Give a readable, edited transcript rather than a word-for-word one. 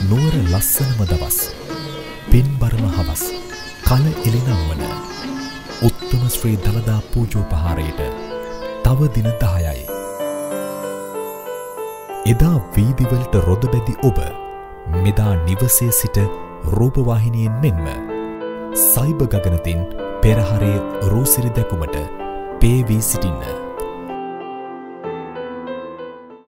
නුවර ලස්සනම දවස්, පින්බරම හවස්, කල එළිනම් වන උත්තම ශ්‍රී දළදා පූජෝපහාරයට තව දින 10යි. එදා වීදිවලට රොද බැදි ඔබ මෙදා නිවසේ සිට රූපවාහිනියෙන් මෙන්ම සයිබ ගගනතින් පෙරහරේ රූසිරි දැකුමට පේවී සිටින්න.